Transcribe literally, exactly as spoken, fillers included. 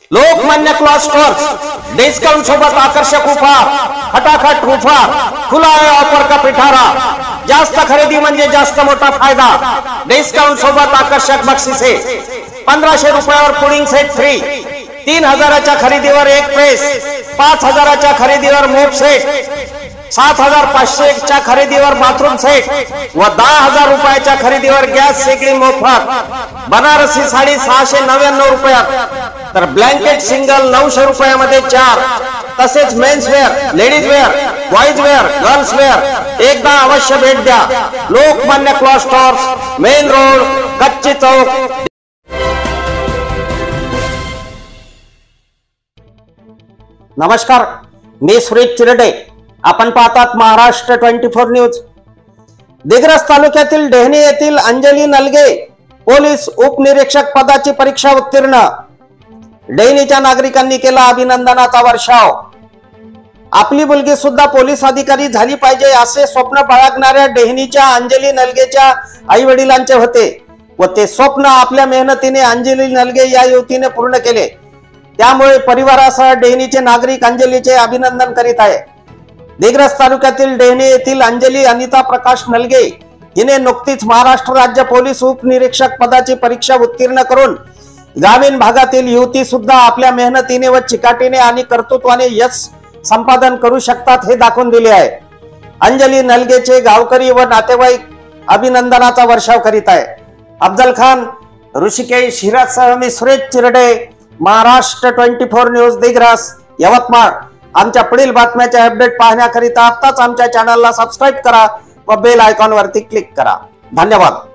Lokmanya cloth stores discount सोबत आकर्षक offer, फटाफट ऑफर, खुला आहे ऑफर का पिठारा। जास्त खरेदी म्हणजे जास्त मोठा फायदा। डिस्काउंट सोबत आकर्षक बक्षिसे, पंधराशे रुपयावर पुडिंग सेट फ्री, तीन हजाराच्या खरेदीवर एक प्रेस, पाच हजाराच्या खरेदीवर मोप सेट, सात हजार पाचशेच्या खरेदीवर बाथरूम सेट व दहा हजार रुपयाच्या खरेदीवर गॅस शेगडी मोफत। बनारसी साडी सहाशे नव्याण्णव रुपयात तर ब्लँकेट सिंगल नऊशे रुपयामध्ये चार। तसेच men's wear, ladies wear, boys wear, girls wear एकदा अवश्य भेट द्या। Lokmanya cloth stores, main road, Kachchi Chowk. नमस्कार, मी सुरेश चिरडे, आपण पाहतात Maharashtra twenty four news. Digras तालुक्यातील डेहनी येथील अंजली नलगे पोलीस उपनिरीक्षक पदाची परीक्षा उत्तीर्ण। डेहनीच्या नागरिकांनी केला अभिनंदनाचा वर्षाव। आपली मुलगी सुद्धा पोलीस अधिकारी झाली पाहिजे असे स्वप्न बाळगणाऱ्या डेहनीच्या अंजली नलगेच्या आई वडिलांचे होते व ते स्वप्न आपल्या मेहनतीने अंजली नलगे या युवतीने पूर्ण केले। त्यामुळे परिवारासह डेहनीचे नागरिक अंजलीचे अभिनंदन करीत आहे। दिग्रस तालुक्यातील डेहनी येथील अंजली अनिता प्रकाश नलगे हिने नुकतीच महाराष्ट्र राज्य पोलीस उपनिरीक्षक पदाची परीक्षा उत्तीर्ण करून ग्रामीण भागातील युवती सुद्धा आपल्या मेहनतीने व चिकाटीने आणि कर्तृत्वाने यश संपादन करू शकतात हे दाखवून दिले आहे। अंजली नलगेचे गावकरी व नातेवाईक अभिनंदनाचा वर्षाव करीत आहे। अफजल खान, ऋषिकेश हिरासह मी Suresh Chirde, Maharashtra twenty four news, Digras, Yavatmal. आमच्या पुढील बातम्याचे अपडेट पाहण्याकरिता आताच आमच्या चॅनलला सबस्क्राइब करा व बेल आयकॉन वरती क्लिक करा। धन्यवाद।